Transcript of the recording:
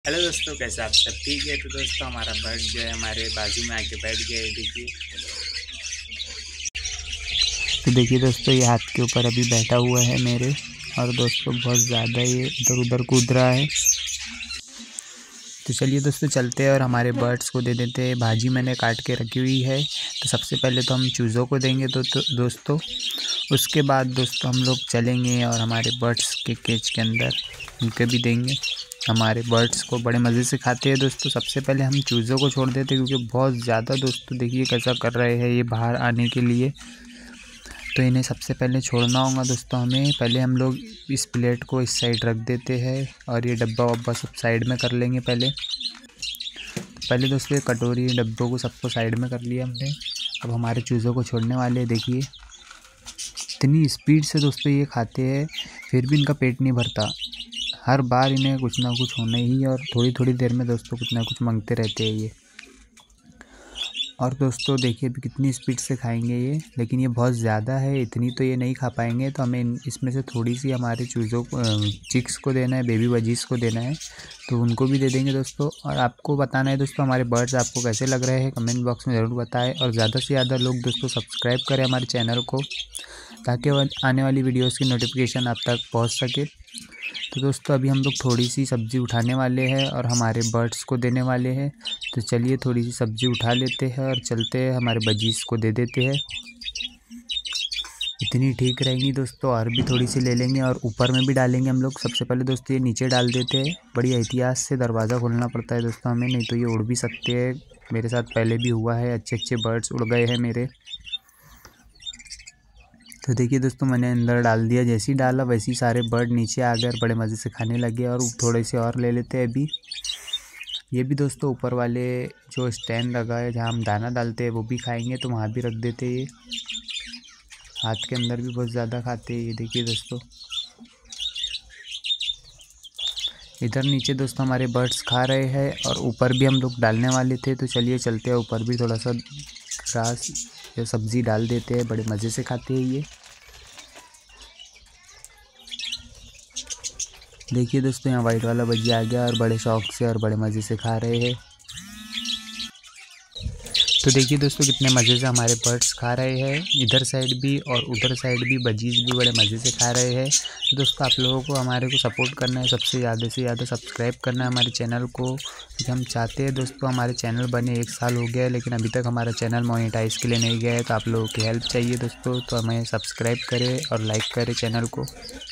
Hello दोस्तों, कैसे आप सब ठीक है। तो दोस्तों हमारा बर्ड जो है हमारे बाजू में आके बैठ गया है। देखिए, तो देखिए दोस्तों, ये हाथ के ऊपर अभी बैठा हुआ है मेरे। और दोस्तों बहुत ज़्यादा ये इधर उधर कूद रहा है। तो चलिए दोस्तों चलते हैं और हमारे बर्ड्स को दे देते हैं। भाजी मैंने काट के रखी हुई है। तो सबसे पहले तो हम चूज़ों को देंगे तो दोस्तों उसके बाद दोस्तों हम लोग चलेंगे और हमारे बर्ड्स के केज के अंदर उनके भी देंगे। हमारे बर्ड्स को बड़े मज़े से खाते हैं दोस्तों। सबसे पहले हम चूज़ों को छोड़ देते हैं क्योंकि बहुत ज़्यादा दोस्तों देखिए कैसा कर रहे हैं ये बाहर आने के लिए। तो इन्हें सबसे पहले छोड़ना होगा दोस्तों हमें। पहले हम लोग इस प्लेट को इस साइड रख देते हैं और ये डब्बा वब्बा सब साइड में कर लेंगे। पहले दोस्तों ये कटोरी डब्बों को सबको साइड में कर लिया हमने। अब हमारे चूज़ों को छोड़ने वाले हैं। देखिए इतनी स्पीड से दोस्तों ये खाते हैं, फिर भी इनका पेट नहीं भरता। हर बार इन्हें कुछ ना कुछ होना ही, और थोड़ी थोड़ी देर में दोस्तों कुछ ना कुछ मांगते रहते हैं ये। और दोस्तों देखिए अभी कितनी स्पीड से खाएंगे ये, लेकिन ये बहुत ज़्यादा है, इतनी तो ये नहीं खा पाएंगे। तो हमें इसमें से थोड़ी सी हमारे चूज़ों को चिक्स को देना है, बेबी बजीज़ को देना है, तो उनको भी दे देंगे दोस्तों। और आपको बताना है दोस्तों हमारे बर्ड्स आपको कैसे लग रहे हैं, कमेंट बॉक्स में ज़रूर बताएं। और ज़्यादा से ज़्यादा लोग दोस्तों सब्सक्राइब करें हमारे चैनल को, ताकि आने वाली वीडियोज़ की नोटिफिकेशन आप तक पहुँच सके। तो दोस्तों अभी हम लोग थोड़ी सी सब्ज़ी उठाने वाले हैं और हमारे बर्ड्स को देने वाले हैं। तो चलिए थोड़ी सी सब्ज़ी उठा लेते हैं और चलते हैं हमारे बजीज़ को दे देते हैं। इतनी ठीक रहेंगी दोस्तों, और भी थोड़ी सी ले लेंगे और ऊपर में भी डालेंगे हम लोग। सबसे पहले दोस्तों ये नीचे डाल देते हैं। बड़ी एहतियात से दरवाज़ा खोलना पड़ता है दोस्तों हमें, नहीं तो ये उड़ भी सकते हैं। मेरे साथ पहले भी हुआ है, अच्छे अच्छे बर्ड्स उड़ गए हैं मेरे। तो देखिए दोस्तों मैंने अंदर डाल दिया। जैसे ही डाला वैसे ही सारे बर्ड नीचे आ गए और बड़े मज़े से खाने लगे। और थोड़े से और ले लेते हैं अभी। ये भी दोस्तों ऊपर वाले जो स्टैंड लगा है जहाँ हम दाना डालते हैं वो भी खाएंगे, तो वहाँ भी रख देते हैं। ये हाथ के अंदर भी बहुत ज़्यादा खाते हैं ये। देखिए दोस्तों इधर नीचे दोस्तों हमारे बर्ड्स खा रहे हैं और ऊपर भी हम लोग डालने वाले थे। तो चलिए चलते हैं ऊपर भी थोड़ा सा घास या सब्ज़ी डाल देते हैं। बड़े मज़े से खाते हैं ये। देखिए दोस्तों यहाँ वाइट वाला भजिया आ गया और बड़े शौक से और बड़े मज़े से खा रहे हैं। तो देखिए दोस्तों कितने मज़े से हमारे बर्ड्स खा रहे हैं, इधर साइड भी और उधर साइड भी बजीज़ भी बड़े मज़े से खा रहे हैं। तो दोस्तों आप लोगों को हमारे को सपोर्ट करना है, सबसे ज़्यादा से ज़्यादा सब्सक्राइब करना है हमारे चैनल को, क्योंकि हम चाहते हैं दोस्तों हमारे चैनल बने 1 साल हो गया है, लेकिन अभी तक हमारा चैनल मोनेटाइज के लिए नहीं गया है। तो आप लोगों की हेल्प चाहिए दोस्तों, तो हमें सब्सक्राइब करें और लाइक करें चैनल को।